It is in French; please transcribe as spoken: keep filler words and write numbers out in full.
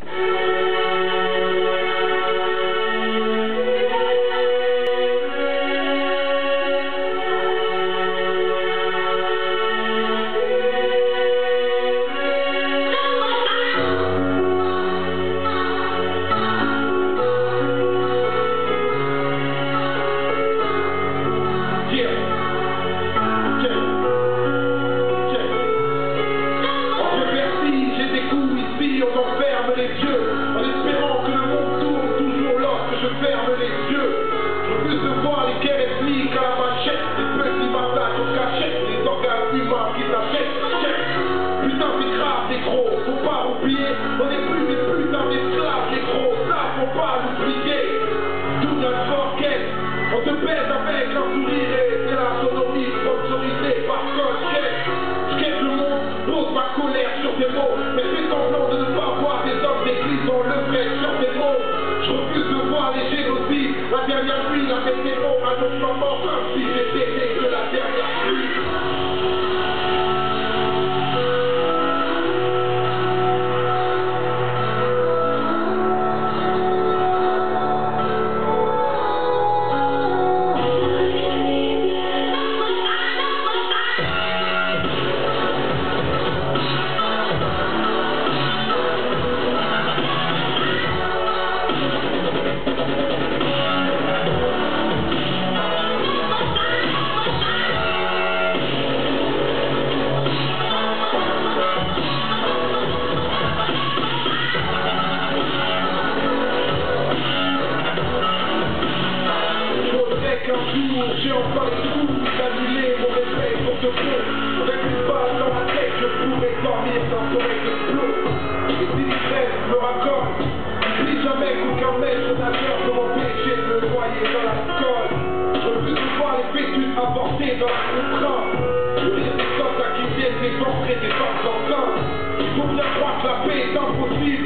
On n'est plus des putains d'esclaves, les gros, ça faut pas l'oublier. Tout notre orchestre, on te baise avec un sourire et c'est la sonomie sponsorisée par Colchette. Je quitte le monde, pose ma colère sur des mots, mais fais semblant de ne pas voir des hommes d'église dans le vrai sur des mots. Je refuse de voir les génocides, la dernière nuit, la météo annonce ma mort comme si j'étais né de la dernière pluie. J'ai encore les coups d'annuler mon réveil pour te fond. Avec une balle dans la tête, je pourrais dormir dans ton de flot. Et si l'ivresse me raccorde, n'oublie jamais qu'aucun maître nageur peut m'empêcher de me noyer dans l'alcool. Je refuse de voir les fœtus avortés dans la contrainte. Le rire des soldats qui viennent déventrer des femmes d'enceinte. Il faut bien croire que la paix est impossible.